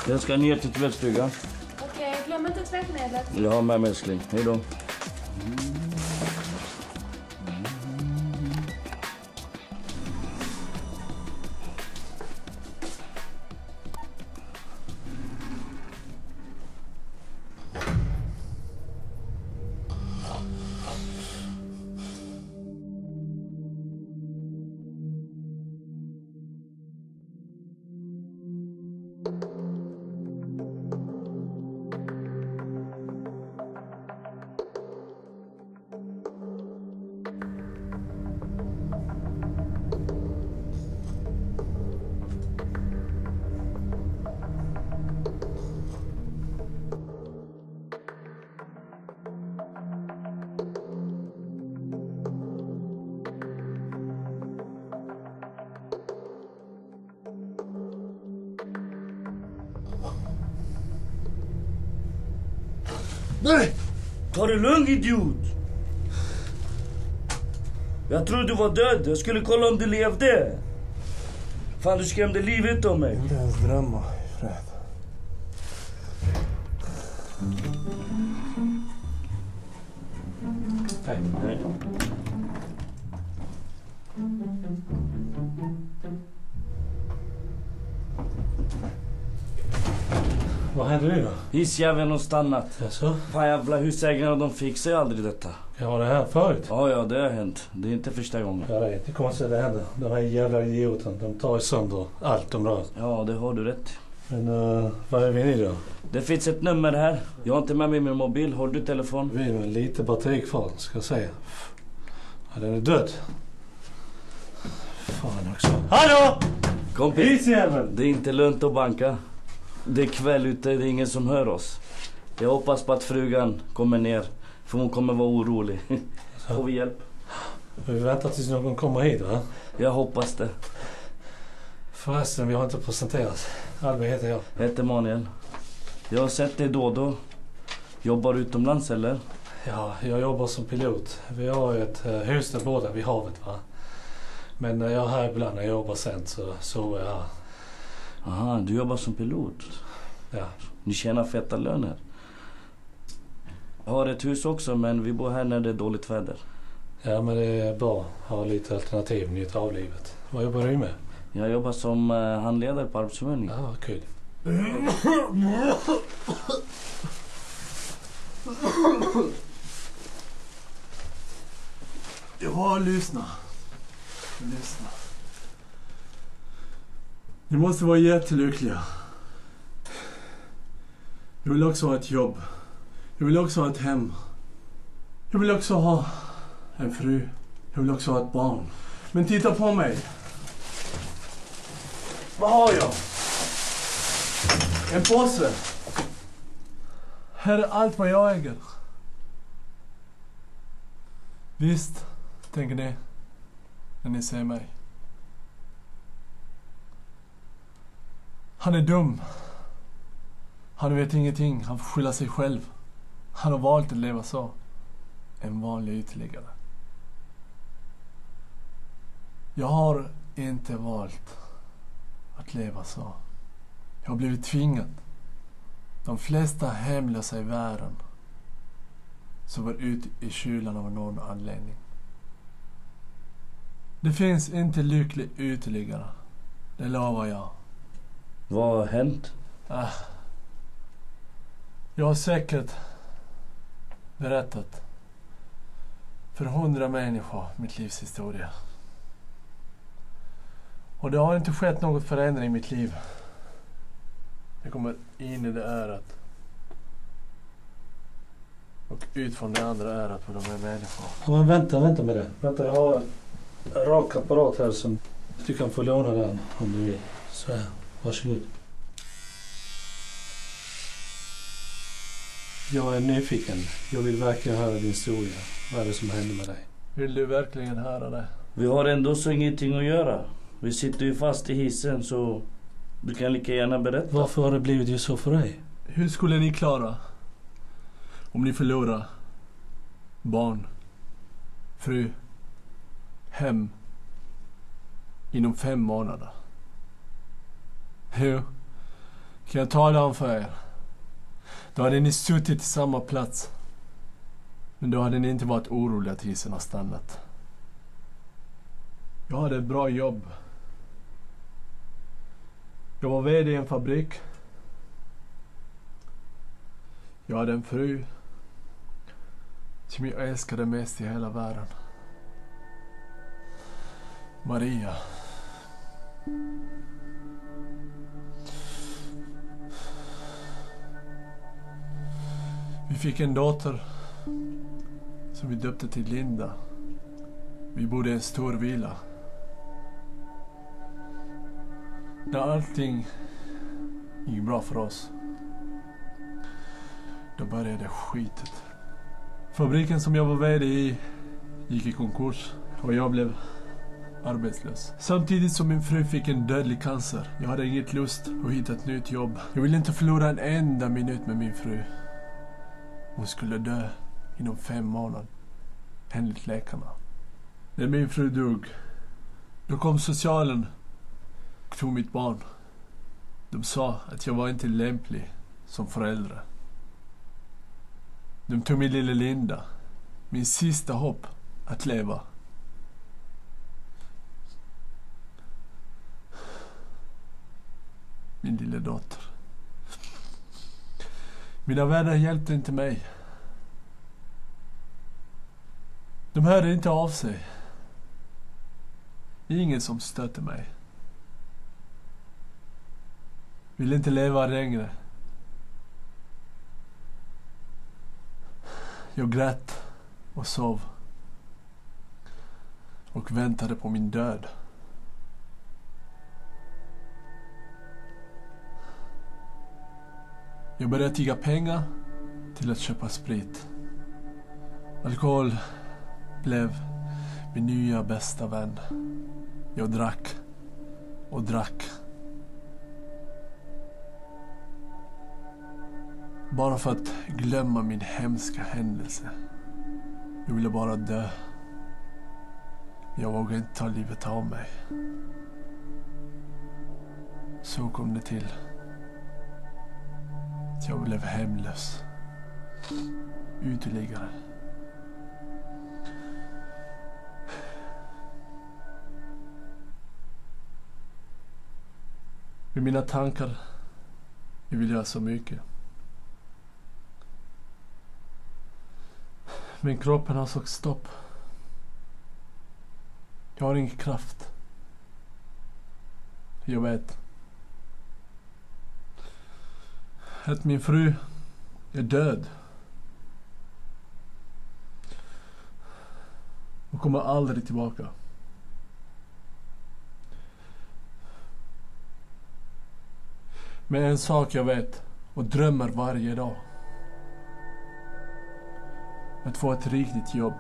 Jag ska ner till tvättstugan. Okej, glöm inte tvättmedlet. Jag har med mig, älskling. Hej då. Nej! Ta det lugnt, idiot! Jag trodde du var död. Jag skulle kolla om du levde. Fan, du skrämde livet av mig. Inte ens drömma i fred. Hej. Nej. Vad hände nu då? Hissjäveln har stannat. Jaså? Fan, jävla husägarna, de fixar ju aldrig detta. Jag har det här förut. Ja, det har hänt. Det är inte första gången. Jag vet, det kommer att det händer. De här jävla idioten, de tar ju sönder allt de rör. Ja, det har du rätt. Men vad är vi nu då? Det finns ett nummer här. Jag har inte med mig min mobil. Har du telefon? Vi är med lite batteri kvar, ska jag säga. Ja, den är död. Fan också. Hallå! Kompis, Hissjäveln! det är inte lönt att banka. Det är kväll ute, det är ingen som hör oss. Jag hoppas på att frugan kommer ner. För hon kommer vara orolig. Får vi hjälp? Vi väntar tills någon kommer hit, va? Jag hoppas det. Förresten, vi har inte presenterat. Albin heter jag. Jag heter Manuel. Jag har sett dig då och då. Jobbar utomlands, eller? Ja, jag jobbar som pilot. Vi har ju ett hus där båda vid havet, va? Men när jag är här ibland, när jag jobbar sent, så sover jag här. Aha, du jobbar som pilot. Ja. Ni tjänar feta löner. Jag har ett hus också, men vi bor här när det är dåligt väder. Ja, men det är bra att ha lite alternativ, njuta av livet. Vad jobbar du med? Jag jobbar som handledare på arbetsförmedlingen. Ja, vad kul. Ja, lyssna. Ni måste vara jättelyckliga. Jag vill också ha ett jobb. Jag vill också ha ett hem. Jag vill också ha en fru. Jag vill också ha ett barn. Men titta på mig. Vad har jag? En påse. Här är allt vad jag äger. Visst, tänker ni när ni ser mig. Han är dum. Han vet ingenting. Han får skylla sig själv. Han har valt att leva så. En vanlig uteliggare. Jag har inte valt att leva så. Jag har blivit tvingad. De flesta hemlösa i världen som var ute i kylan av någon anledning. Det finns inte lycklig uteliggare. Det lovar jag. Vad har hänt? Jag har säkert berättat för 100 människor mitt livs historia. Och det har inte skett något förändring i mitt liv. Jag kommer in i det örat. Och ut från det andra örat på de här människorna. Ja, men vänta med det. Vänta, jag har en rak apparat här som du kan få låna den om du vill. Så här, varsågod. Jag är nyfiken. Jag vill verkligen höra din historia. Vad är det som hände med dig? Vill du verkligen höra det? Vi har ändå så ingenting att göra. Vi sitter ju fast i hissen, så du kan lika gärna berätta. Varför har det blivit ju så för dig? Hur skulle ni klara om ni förlorar barn, fru, hem inom 5 månader? Jo, Kan jag tala om för er? Då hade ni suttit i samma plats. Men då hade ni inte varit oroliga att hissen har stannat. Jag hade ett bra jobb. Jag var vd i en fabrik. Jag hade en fru som jag älskade mest i hela världen. Maria. Vi fick en dotter som vi döpte till Linda. Vi bodde i en stor villa. När allting gick bra för oss, då började skitet. Fabriken som jag var vd i gick i konkurs och jag blev arbetslös. Samtidigt som min fru fick en dödlig cancer. Jag hade inget lust att hitta ett nytt jobb. Jag ville inte förlora en enda minut med min fru. Hon skulle dö inom 5 månader, enligt läkarna. När min fru dog, då kom socialen och tog mitt barn. De sa att jag var inte lämplig som förälder. De tog min lilla Linda, min sista hopp att leva. Min lilla dotter. Mina vänner hjälpte inte mig. De hörde inte av sig. Ingen som stötte mig. Ville inte leva längre. Jag grät och sov. Och väntade på min död. Jag började tigga pengar till att köpa sprit. Alkohol blev min nya bästa vän. Jag drack och drack. Bara för att glömma min hemska händelse. Jag ville bara dö. Jag vågade inte ta livet av mig. Så kom det till. Jag blev hemlös. Uteliggare. Med mina tankar, jag vill göra så mycket. Men kroppen har sagt stopp. Jag har ingen kraft. Jag vet att min fru är död. Hon kommer aldrig tillbaka. Men en sak jag vet och drömmer varje dag. Att få ett riktigt jobb.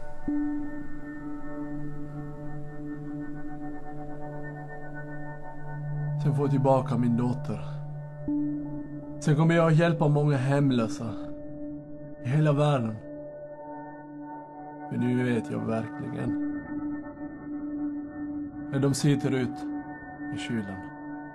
Sen få tillbaka min dotter. Sen kommer jag att hjälpa många hemlösa i hela världen. För nu vet jag verkligen. När de sitter ut i kylen.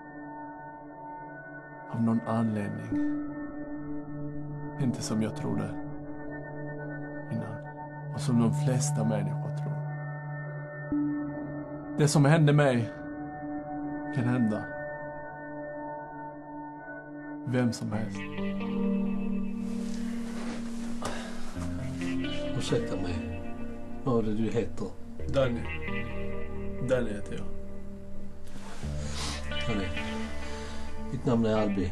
Av någon anledning. Inte som jag trodde innan. Och som de flesta människor tror. Det som hände mig kan hända vem som helst. Ursäkta mig. Vad var det du heter? Danny. Danny heter jag. Danny. Mitt namn är Albi.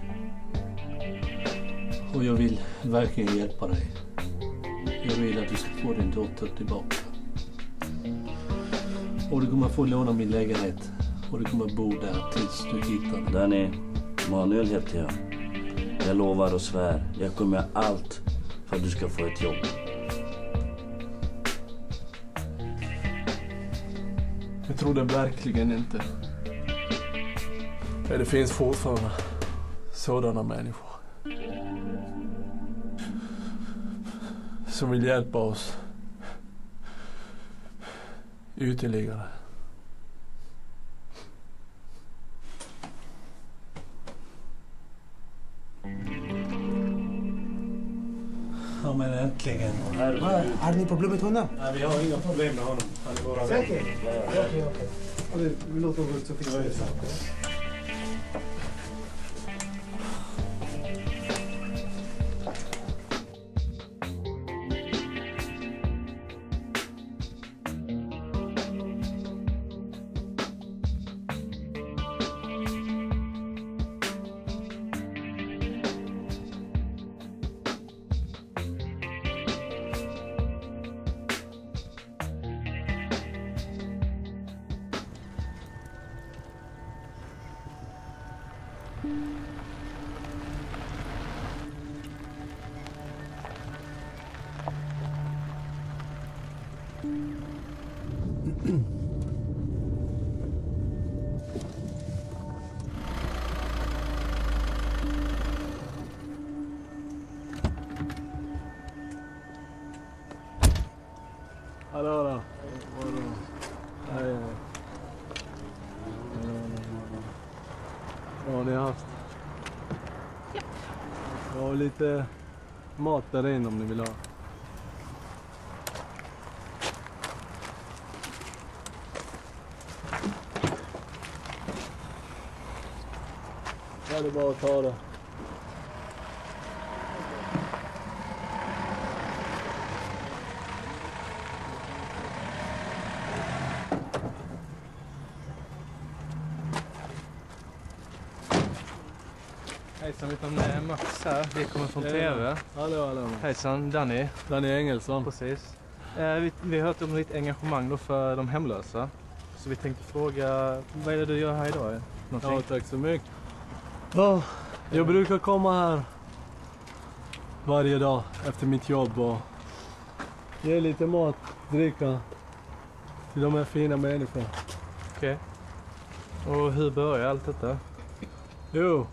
Och jag vill verkligen hjälpa dig. Jag vill att du ska få din dotter tillbaka. Och du kommer få låna min lägenhet. Och du kommer bo där tills du hittar den. Danny, Manuel heter jag. Jag lovar och svär. Jag kommer göra allt för att du ska få ett jobb. Jag tror det verkligen inte. Men det finns fortfarande sådana människor. Som vill hjälpa oss. Ytterligare. Ja, men äntligen. Har ni problem med honom? Nej, vi har inga problem med honom. Han är bara Säkert? Okej. Vi låter honom gå ut så fixar vi saker. Hallå då. Hej. Vad har ni haft? Jag har lite mat där inne om ni vill ha. Ja, det är bara att ta det. Hejsan, vi tar Max här. Vi kommer från TV. Hallå. Hejsan, Danny. Danny Engelsson. Precis. Vi har hört om ditt engagemang då för de hemlösa. Så vi tänkte fråga, vad är det du gör här idag? Ja, tack så mycket. Ja, jag brukar komma här varje dag efter mitt jobb och ge lite mat, dricka till de här fina människorna. Okej. Och hur börjar allt detta? Jo.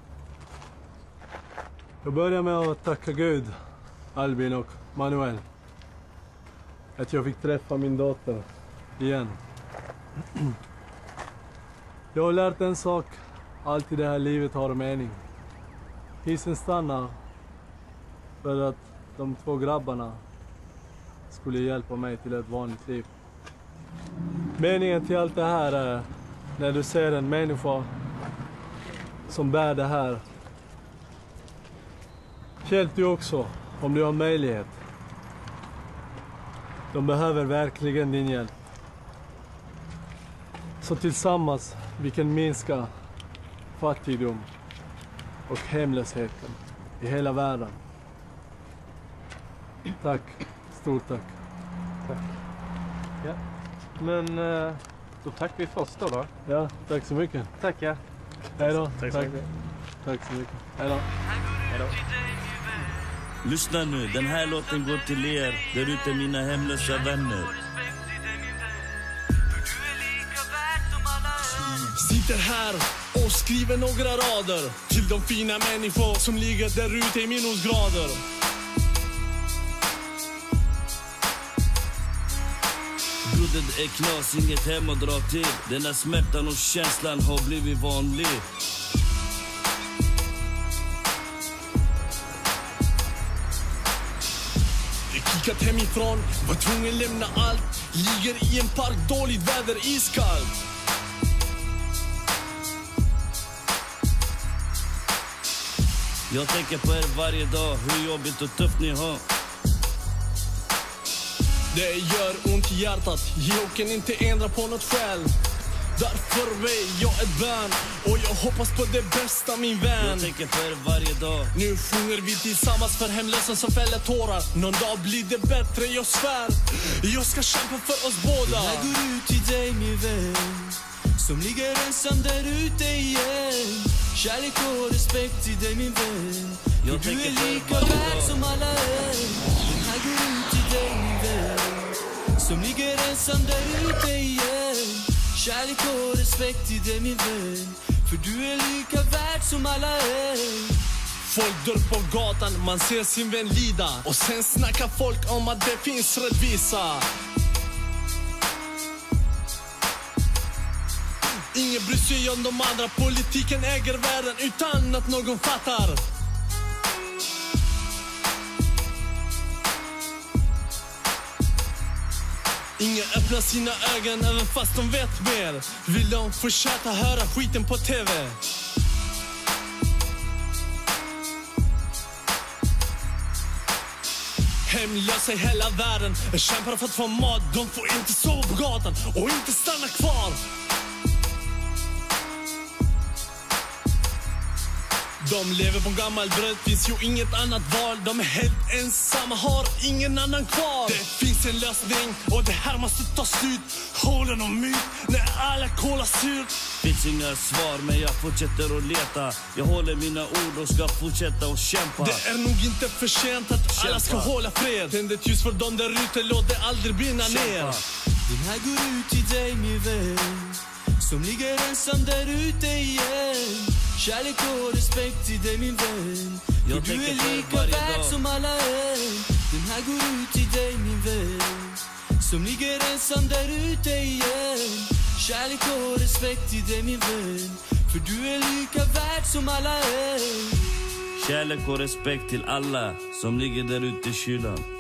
Jag börjar med att tacka Gud, Albin och Manuel. Att jag fick träffa min dotter igen. Jag har lärt en sak. Allt i det här livet har en mening. Hissen stannar för att de två grabbarna skulle hjälpa mig till ett vanligt liv. Meningen till allt det här är när du ser en människa som bär det här. Hjälp du också om du har möjlighet. De behöver verkligen din hjälp. Så tillsammans vi kan minska fattigdom och hemlösheten i hela världen. Tack. Stort tack. Tack. Ja. Men då tackar vi först då. Ja, tack så mycket. Tackar. Hej då. Tack så mycket. Tack så mycket. Hej då. Hej då. Lyssna nu, den här låten går till er där ute, mina hemlösa vänner. Sitter här och skriver några rader till de fina människor som ligger där ute i minusgrader. Broder, det är knas, inget hem att dra till. Den här smärtan och känslan har blivit vanlig. Kickat hemifrån, var tvungen lämna allt. Ligger i en park, dåligt väder, iskallt. Jag tänker på er varje dag, hur jobbigt och tufft ni har. Det gör ont i hjärtat, jag kan inte ändra på något själv. Därför är jag ett bön och jag hoppas på det bästa, min vän. Jag tänker på er varje dag. Nu sjunger vi tillsammans för hemlösa som fäller tårar. Någon dag blir det bättre, jag svär. Jag ska kämpa för oss båda. Det här går ut till dig, min vän, som ligger ensam där ute igen. Kärlek och respekt till dig, min vän. Du är lika värd som alla är. Det här går ut till dig, min vän, som ligger ensam där ute igen. Kärlek och respekt till dig, min vän, för du är lika värd som alla är. Folk dör på gatan, man ser sin vän lida. Och sen snackar folk om att det finns rättvisa. Ingen bryr sig om de andra, politiken äger världen utan att någon fattar. Ingen öppnar sina ögon även fast de vet mer. Vill de fortsätta höra skiten på TV? Hemlösa i hela världen kämpar för att få mat. De får inte sova på gatan och inte stanna kvar. De lever på gammal bröd, finns ju inget annat val. De är helt ensamma, har ingen annan kvar. Det finns en lösning och det här måste ta slut. Hålen och myt när alla kolar surt. Finns inga svar men jag fortsätter att leta. Jag håller mina ord och ska fortsätta att kämpa. Det är nog inte för sent att alla ska hålla fred. Tänd ett ljus för dem där ute, låt det aldrig brinna ner. Den här går ut till dig min vän, som ligger ensam där ute igen. Kärlek och respekt till dig min vän, för du är lika värd som alla är. Den här går ut till dig min vän, som ligger ensam där ute igen. Kärlek och respekt till dig min vän, för du är lika värd som alla är. Kärlek och respekt till alla som ligger där ute i kylan.